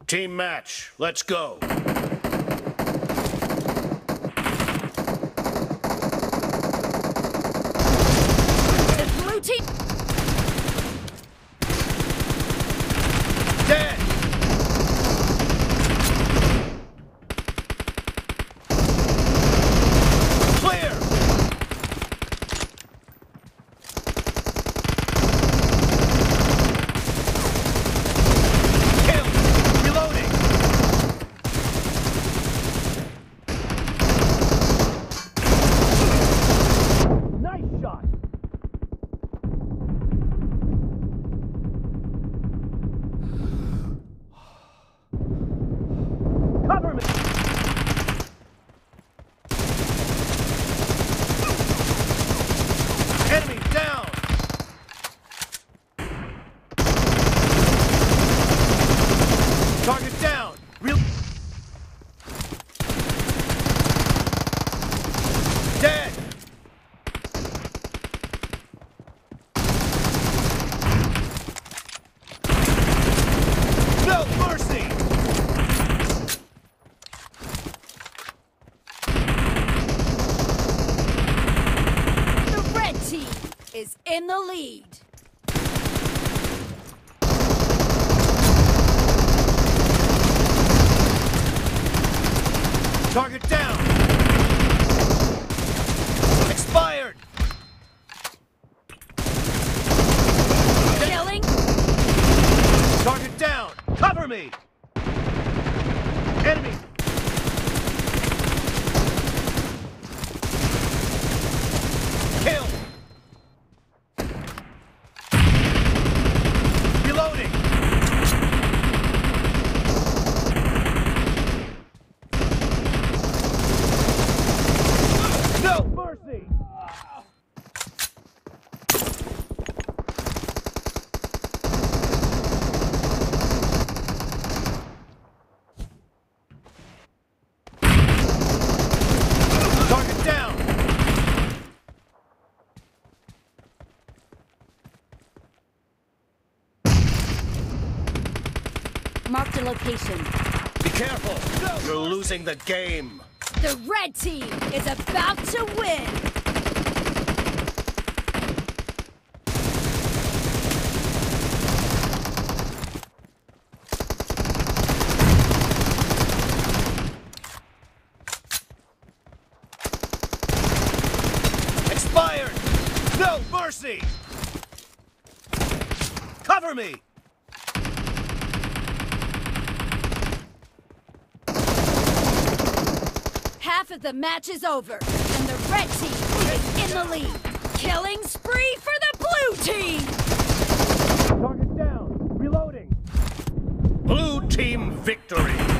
Team match, let's go. The blue team. Dead! Clear! Kill! Reloading! Nice shot! Cover me! Enemy down! Target down! Dead! No mercy! The red team is in the lead. Target down! Expired! Killing. Target down! Cover me! Enemy! Kill! Reloading! No mercy! Target down! Marked a location. Be careful! You're losing the game! The red team is about to win. Expired! No mercy! Cover me! Half of the match is over, and the red team is in the lead. Killing spree for the blue team. Target down! Reloading! Blue team victory!